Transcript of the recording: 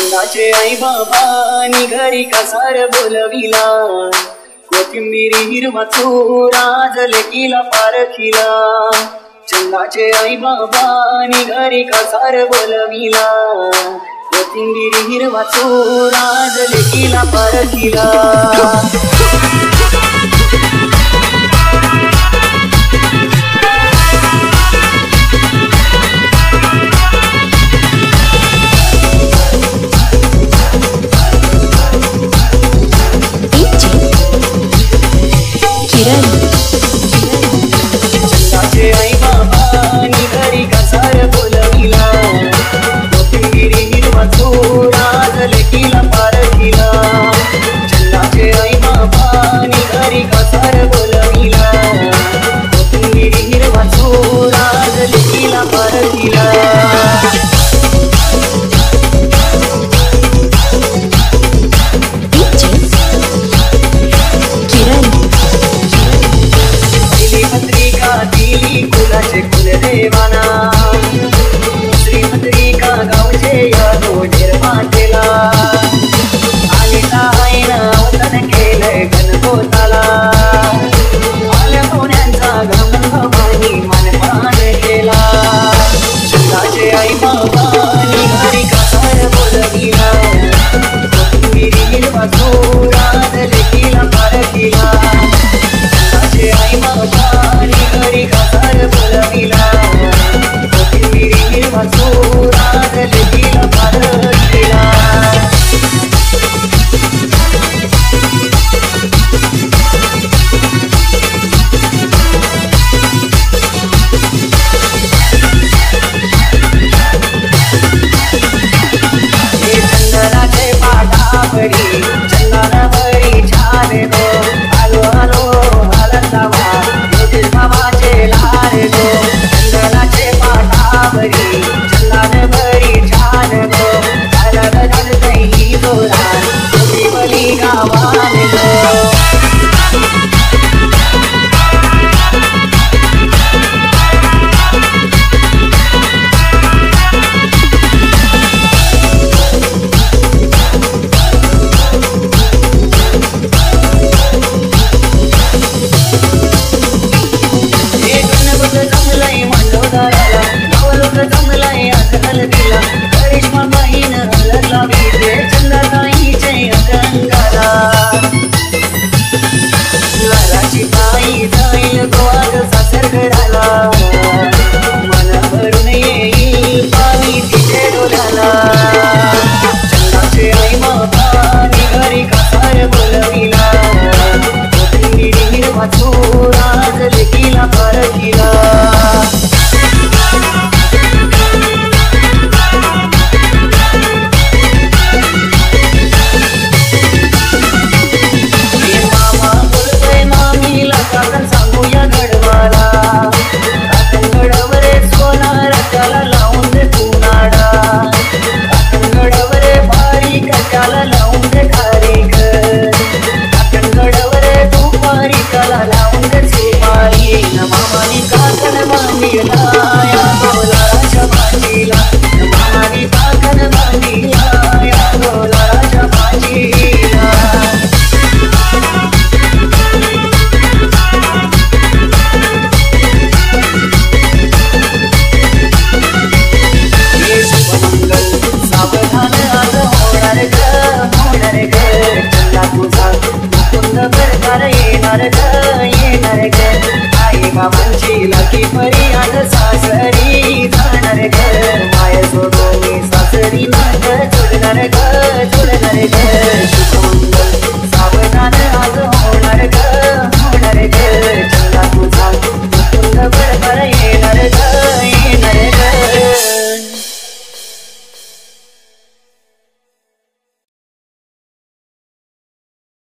चंदाचे आई बाबानी घरी कसार बोलविला कोथिंबिरी हिरवा चोरा लेकीला पारखिला चंदाचे आई बाबानी घरी कसार बोलविला कोथिंबिरी हिरवा चोरा लेकीला पारखिला चंदाचे आई बाबानी घरी कसार बोलविला कोथिंबिरी हिरवा चोरा लेकीला पारखिला चंदाचे आई बाबानी घरी कसार बोलविला कोथिंबिरी हिरवा चोरा लेकीला पारखिला कुलाचे कुलदेवाना श्रीमंत्रिका गावचे यादो निर्मातेला आलेला आईना वतन केलंय गणगोताला आल्या पुण्यांचा गमगमानी मनपान केला चंदाचे आई बाबानी घरी कसार बोलविला कोथिंबिरी हिरवा चोरा लेकीला पारखिला चंदाचे आई बाबानी घरी कसार बोलविला कोथिंबिरी हिरवा चोरा लेकीला पारखिला चंदनाचे पाटावरी चंदनावरी छान गो आलो आलो आनंदावा ज्योतिष बाबाचे लारे गो चंदनाचे पाटावरी